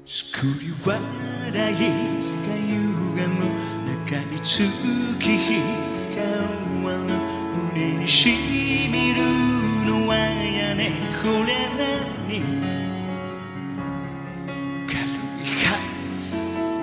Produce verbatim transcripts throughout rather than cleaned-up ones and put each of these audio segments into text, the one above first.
作り笑いが歪む中に月日が終わる胸にしみるのはやねこれ何軽いはず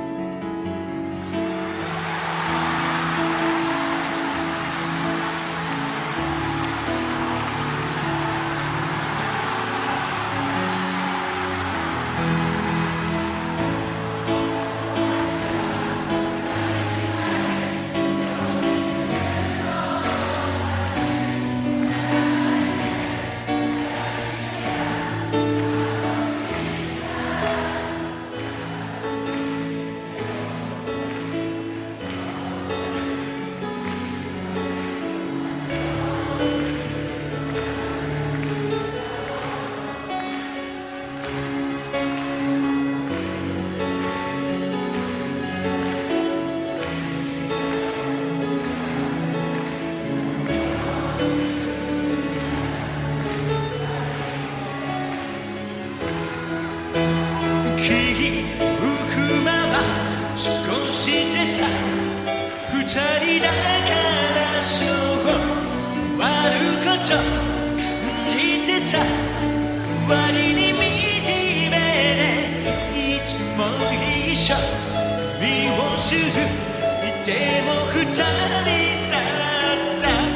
少してた二人だからそう悪いこと感じてた割に惨めでいつも一緒にをするでも二人だった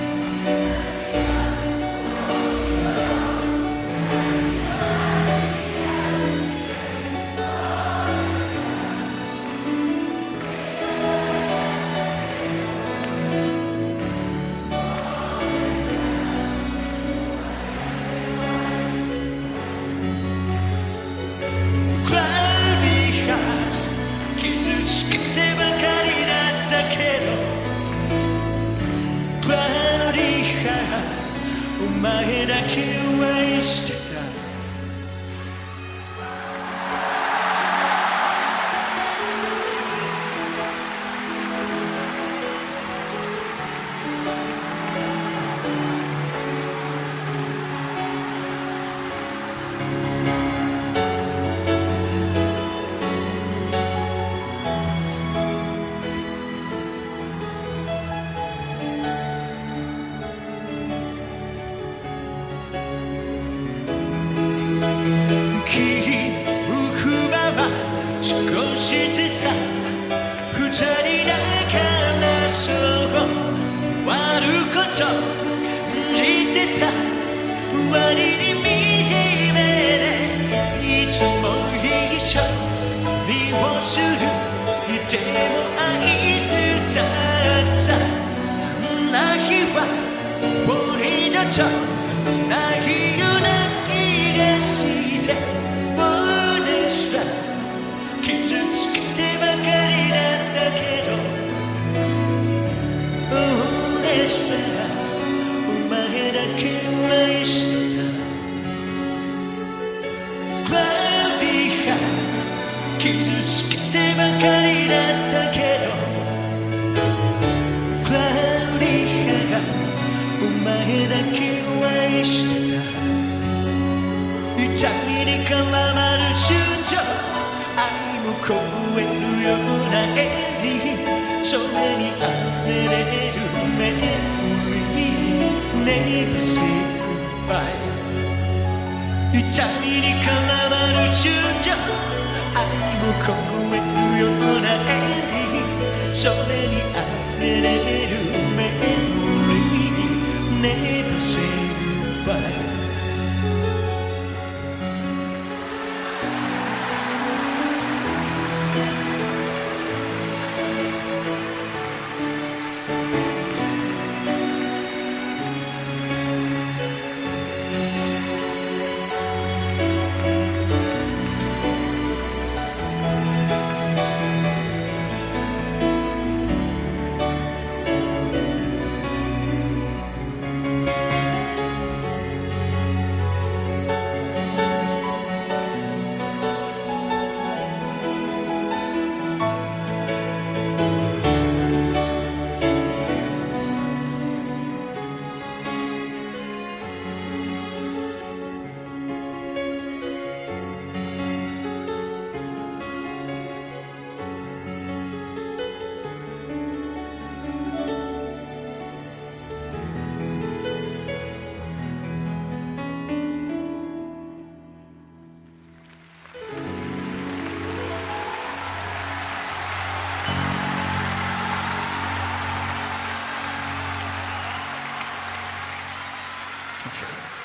お前だけを愛してた少してさ二人だからそう悪いこと感じてた割に惨めでいつも一緒にをするでも愛つだったあんな日は俺だとないよ泣き出して俺すら傷つけてばかりなんだけど俺すらお前だけを愛してたクラウディーハート傷つけてばかりだったけどクラウディーハートお前だけを愛してた痛みに絡まる純情愛も超えるようなエンディングそれに溢れるメモリーネイバーセイバイ痛みに絡まる純情愛も超えるようなエンディングそれに溢れるメモリーネイバーセイバイけ